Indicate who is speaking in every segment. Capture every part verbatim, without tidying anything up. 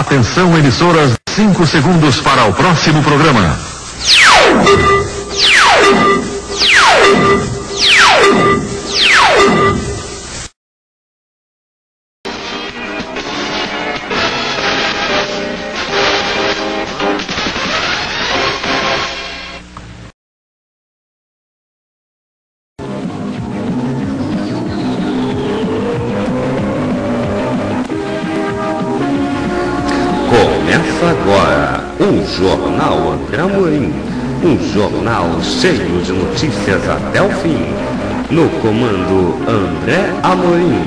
Speaker 1: Atenção, emissoras, cinco segundos para o próximo programa.
Speaker 2: Começa agora o Jornal André Amorim, um jornal cheio de notícias até o fim. No comando André Amorim.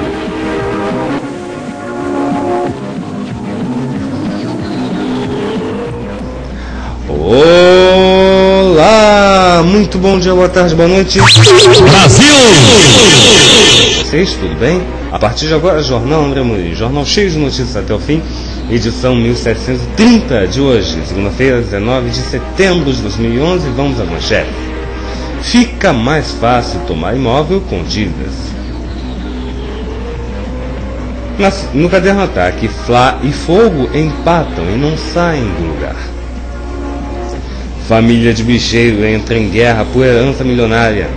Speaker 3: Olá, muito bom dia, boa tarde, boa noite.
Speaker 4: Brasil!
Speaker 3: Vocês, tudo bem? A partir de agora, Jornal André Amorim, jornal cheio de notícias até o fim. Edição mil setecentos e trinta de hoje, segunda-feira, dezenove de setembro de dois mil e onze. Vamos à manchete. Fica mais fácil tomar imóvel com dívidas. No caderno ataque, Flá e Fogo empatam e não saem do lugar. Família de bicheiro entra em guerra por herança milionária.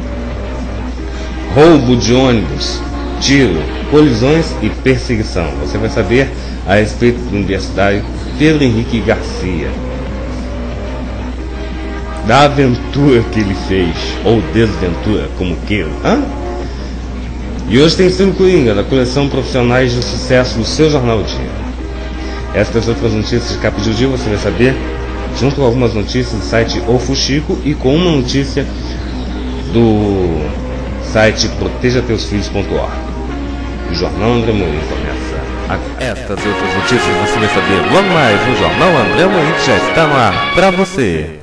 Speaker 3: Roubo de ônibus, tiro, colisões e perseguição. Você vai saber a respeito do universitário Pedro Henrique Garcia, da aventura que ele fez, ou desventura, como queira. Hã? E hoje tem Ciro Coringa, da coleção Profissionais de Sucesso do seu Jornal Dia. Estas outras notícias de capa de dia você vai saber, junto com algumas notícias do site O Fuxico e com uma notícia do site proteja teus filhos ponto org. O Jornal André Amorim começa.
Speaker 2: Estas e outras notícias você vai saber logo mais no Jornal André Amorim, que já está no ar para você.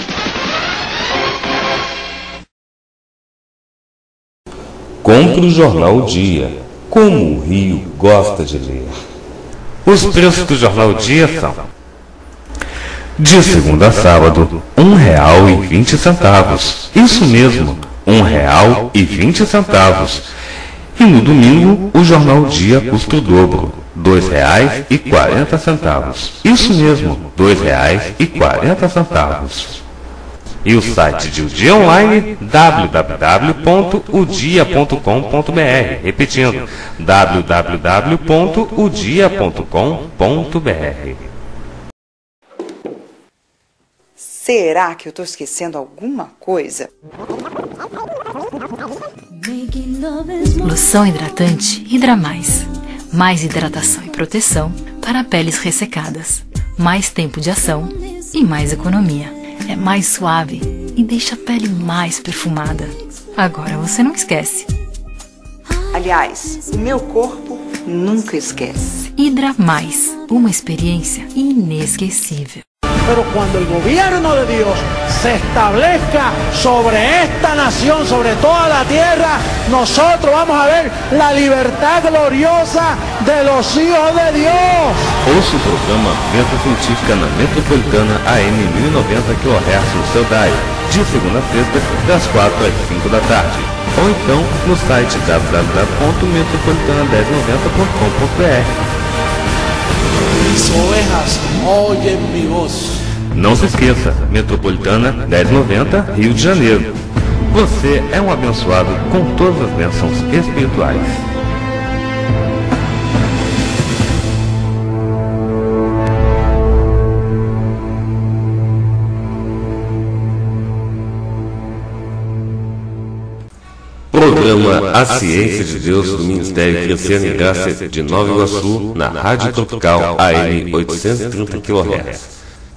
Speaker 2: Compre o Jornal Dia, como o Rio gosta de ler. Os preços do Jornal Dia são: de segunda a sábado, um real e vinte centavos. Isso mesmo, um real e vinte centavos. E no domingo, o Jornal Dia custa o dobro, dois reais e quarenta centavos. Isso mesmo, dois reais e quarenta centavos. E o site de O Dia Online, w w w ponto o dia ponto com ponto b r. Repetindo, w w w ponto o dia ponto com ponto b r.
Speaker 5: Será que eu estou esquecendo alguma coisa?
Speaker 6: Loção hidratante Hidra Mais. Mais hidratação e proteção para peles ressecadas. Mais tempo de ação e mais economia. É mais suave e deixa a pele mais perfumada. Agora você não esquece.
Speaker 5: Aliás, o meu corpo nunca esquece.
Speaker 6: Hidra Mais. Uma experiência inesquecível.
Speaker 7: Pero cuando el gobierno de Dios se establezca sobre esta nación, sobre toda la tierra, nosotros vamos a ver la libertad gloriosa de los hijos de Dios.
Speaker 2: Ouça o programa Venta Científica na Metropolitana A M mil e noventa kHz no seu dial, de segunda a sexta, das quatro às cinco da tarde. Ou então no site w w w ponto metropolitana mil e noventa ponto com ponto b r.
Speaker 7: Mis ovejas oyen mi voz.
Speaker 2: Não se esqueça, Metropolitana mil e noventa, Rio de Janeiro. Você é um abençoado com todas as bênçãos espirituais. Programa A Ciência de Deus do Ministério Crescendo em Graça de Nova Iguaçu, na Rádio Tropical A M oitocentos e trinta kHz.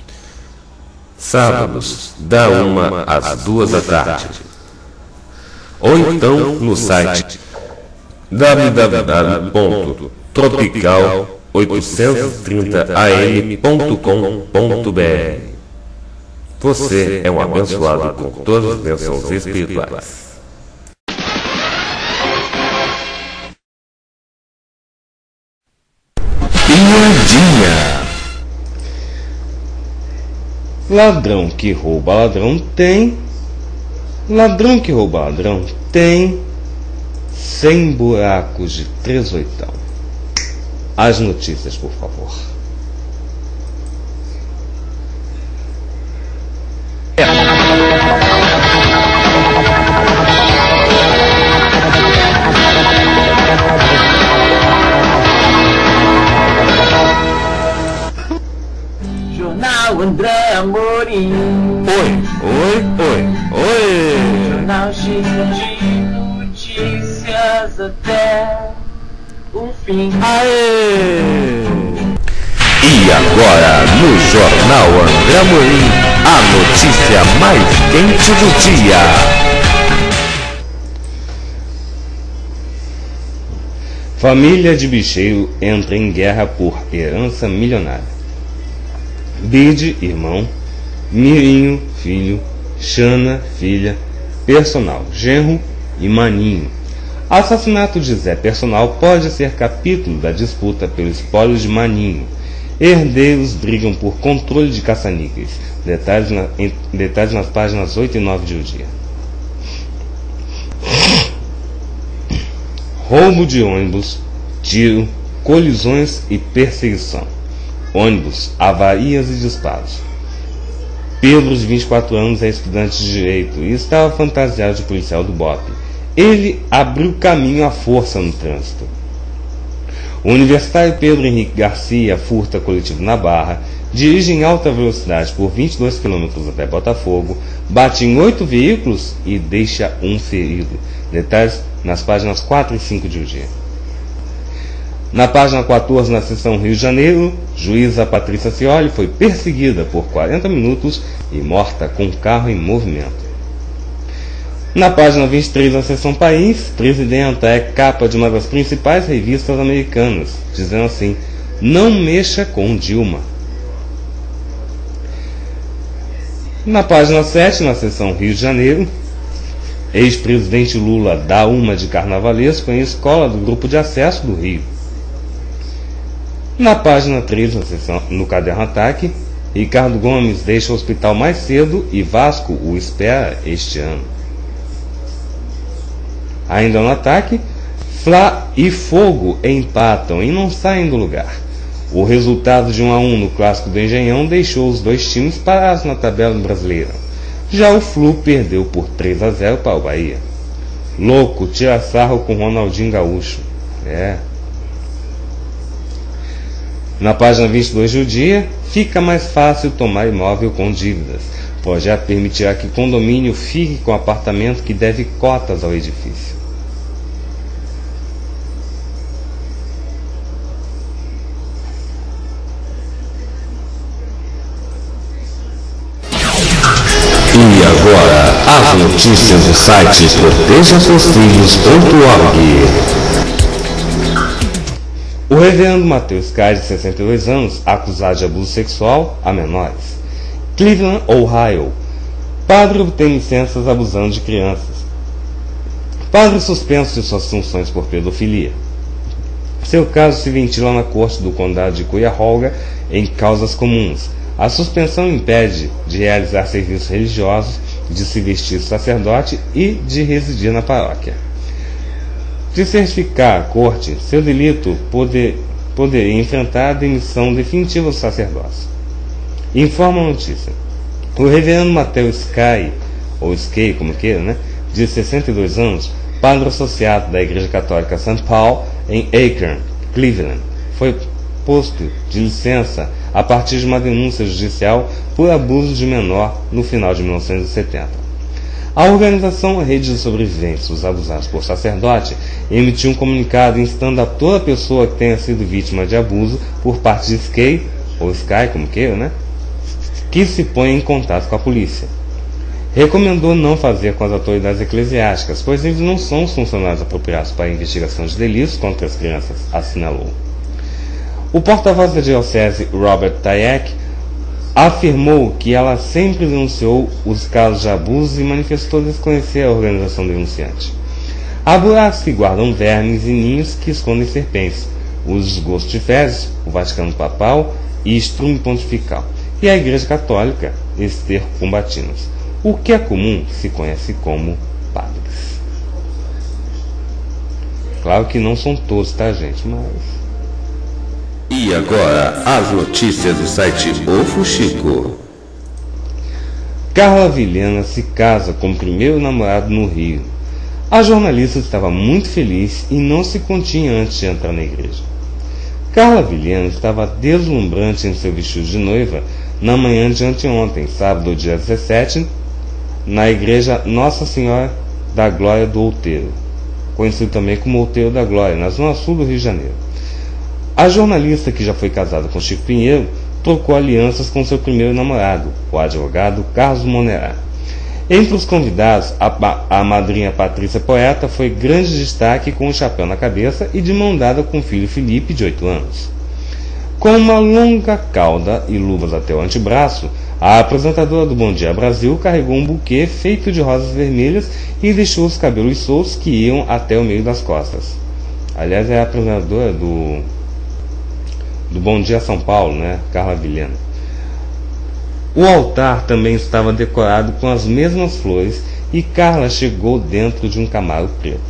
Speaker 2: Sábados, da uma às duas da tarde. Ou então no site w w w ponto tropical oitocentos e trinta a m ponto com ponto b r. Você é um abençoado com todas as bênçãos espirituais. Piadinha.
Speaker 3: Ladrão que rouba ladrão tem. Ladrão que rouba ladrão tem cem buracos de três oitão. As notícias, por favor.
Speaker 4: Jornal André Amorim.
Speaker 2: Oi, oi, oi, oi.
Speaker 4: Jornal cheio de notícias até o fim.
Speaker 2: Aê! E agora, no Jornal André Amorim, a notícia mais quente do dia.
Speaker 3: Família de bicheiro entra em guerra por herança milionária. Bide, irmão. Mirinho, filho. Xana, filha. Personal, genro e maninho. Assassinato de Zé Personal pode ser capítulo da disputa pelo espólio de Maninho. Herdeiros brigam por controle de caça-níqueis. Detalhes, na, em, detalhes nas páginas oito e nove de O Dia. Roubo de ônibus, tiro, colisões e perseguição. Ônibus, avarias e disparos. Pedro, de vinte e quatro anos, é estudante de Direito e estava fantasiado de policial do B O P. Ele abriu caminho à força no trânsito. O universitário Pedro Henrique Garcia furta coletivo na Barra, dirige em alta velocidade por vinte e dois quilômetros até Botafogo, bate em oito veículos e deixa um ferido. Detalhes nas páginas quatro e cinco de O Dia. Na página quatorze, na seção Rio de Janeiro, juíza Patrícia Cioli foi perseguida por quarenta minutos e morta com o carro em movimento. Na página vinte e três, na seção País, Presidenta é capa de uma das principais revistas americanas, dizendo assim: não mexa com Dilma. Na página sete, na seção Rio de Janeiro, ex-presidente Lula dá uma de carnavalesco em escola do Grupo de Acesso do Rio. Na página três, na seção, no Caderno Ataque, Ricardo Gomes deixa o hospital mais cedo e Vasco o espera este ano. Ainda no ataque, Fla e Fogo empatam e não saem do lugar. O resultado de um a um no Clássico do Engenhão deixou os dois times parados na tabela brasileira. Já o Flu perdeu por três a zero para o Bahia. Louco tira sarro com Ronaldinho Gaúcho. É. Na página vinte e dois do Dia, fica mais fácil tomar imóvel com dívidas. O projeto permitirá que condomínio fique com apartamento que deve cotas ao edifício.
Speaker 2: E agora, as notícias do site proteja seus filhos ponto org.
Speaker 3: O reverendo Mateus Cai, de sessenta e dois anos, acusado de abuso sexual a menores. Cleveland, Ohio. Padre obtém licenças abusando de crianças. Padre suspenso de suas funções por pedofilia. Seu caso se ventila na corte do condado de Cuyahoga em causas comuns. A suspensão impede de realizar serviços religiosos, de se vestir sacerdote e de residir na paróquia. De certificar a corte, seu delito poder, poderia enfrentar a demissão definitiva do sacerdócio. Informa a notícia. O reverendo Mateus Sky, ou Skay, como queira, né, de sessenta e dois anos, padre associado da Igreja Católica Saint Paul em Akron, Cleveland, foi posto de licença a partir de uma denúncia judicial por abuso de menor no final de mil novecentos e setenta. A organização Rede de Sobreviventes dos Abusados por Sacerdote emitiu um comunicado instando a toda pessoa que tenha sido vítima de abuso por parte de Skay, ou Sky, como queira, né, que se ponha em contato com a polícia. Recomendou não fazer com as autoridades eclesiásticas, pois eles não são os funcionários apropriados para a investigação de delitos contra as crianças, assinalou. O porta-voz da diocese, Robert Tayek, afirmou que ela sempre denunciou os casos de abuso e manifestou desconhecer a organização denunciante. Há buracos que guardam vermes e ninhos que escondem serpentes, os desgostos de fezes, o Vaticano Papal e estrume pontifical, e a Igreja Católica, estercombatinos. O que é comum se conhece como padres. Claro que não são todos, tá, gente? Mas...
Speaker 2: E agora, as notícias do site O Fuxico.
Speaker 3: Carla Vilhena se casa com o primeiro namorado no Rio. A jornalista estava muito feliz e não se continha antes de entrar na igreja. Carla Vilhena estava deslumbrante em seu vestido de noiva na manhã de anteontem, sábado, dia dezessete, na igreja Nossa Senhora da Glória do Outeiro, conhecido também como Outeiro da Glória, na zona sul do Rio de Janeiro. A jornalista, que já foi casada com Chico Pinheiro, trocou alianças com seu primeiro namorado, o advogado Carlos Monerá. Entre os convidados, a, a madrinha Patrícia Poeta foi grande destaque, com um chapéu na cabeça e de mão dada com o filho Felipe, de oito anos. Com uma longa cauda e luvas até o antebraço, a apresentadora do Bom Dia Brasil carregou um buquê feito de rosas vermelhas e deixou os cabelos soltos que iam até o meio das costas. Aliás, é a apresentadora do, do Bom Dia São Paulo, né? Carla Vilhena. O altar também estava decorado com as mesmas flores e Carla chegou dentro de um Camaro preto.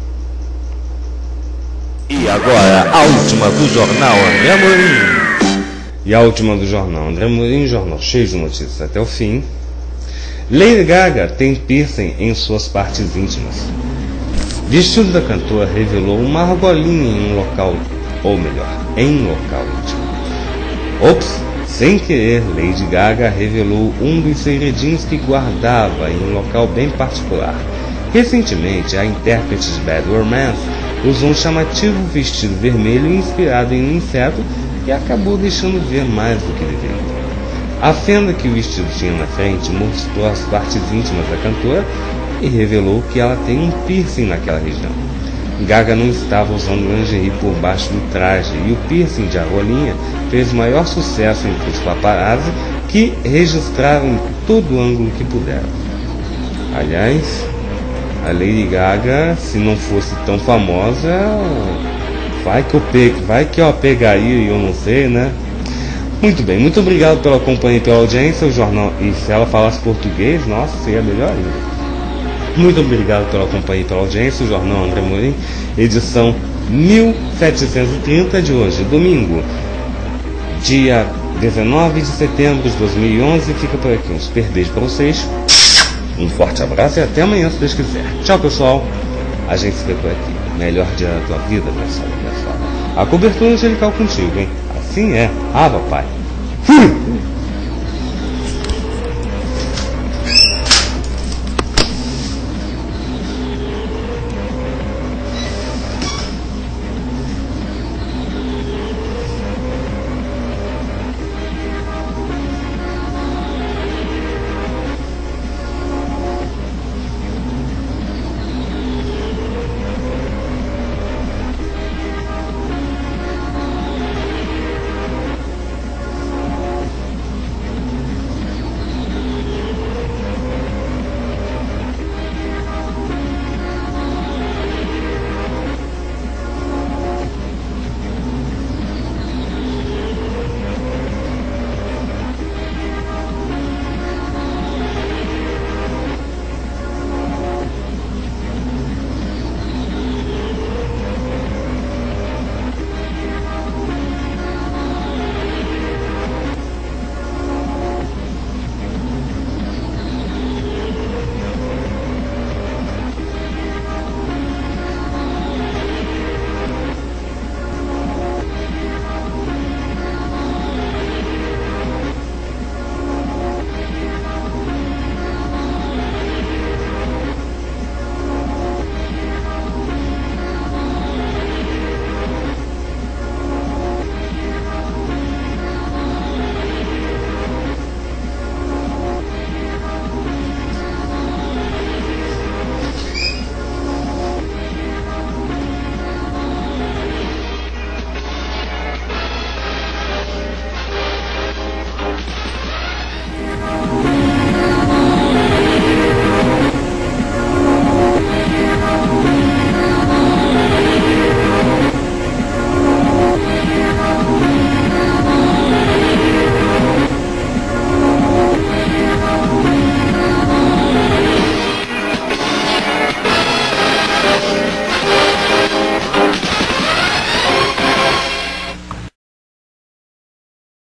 Speaker 2: E agora, a última do jornal André Amorim.
Speaker 3: E a última do jornal André Amorim, jornal cheio de notícias até o fim. Lady Gaga tem piercing em suas partes íntimas. Vestido da cantora revelou uma argolinha em um local, ou melhor, em local íntimo. Ops! Sem querer, Lady Gaga revelou um dos segredinhos que guardava em um local bem particular. Recentemente, a intérprete de Bad Romance usou um chamativo vestido vermelho inspirado em um inseto e acabou deixando ver mais do que deveria. A fenda que o vestido tinha na frente mostrou as partes íntimas da cantora e revelou que ela tem um piercing naquela região. Gaga não estava usando lingerie por baixo do traje e o piercing de argolinha fez maior sucesso entre os paparazzi, que registraram em todo ângulo que puderam. Aliás, a Lady Gaga, se não fosse tão famosa, vai que eu, pego, vai que eu pegaria e eu não sei, né? Muito bem, muito obrigado pela companhia e pela audiência. O jornal, e se ela falasse português, nossa, seria melhor ainda. Muito obrigado pela companhia e pela audiência. O jornal André Amorim, edição mil setecentos e trinta de hoje, domingo, dia dezenove de setembro de dois mil e onze. Fica por aqui. Um super beijo para vocês. Um forte abraço e até amanhã, se Deus quiser. Tchau, pessoal. A gente se vê por aqui. Melhor dia da tua vida, pessoal. A cobertura angelical contigo, hein? Assim é. Ah, papai. Fui!